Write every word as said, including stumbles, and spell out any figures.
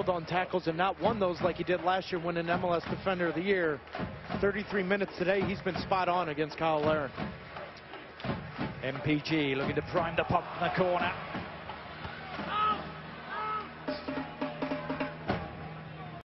failed on tackles and not won those like he did last year, winning M L S Defender of the Year. thirty-three minutes today, he's been spot on against Kyle Larin. M P G looking to prime the pump in the corner.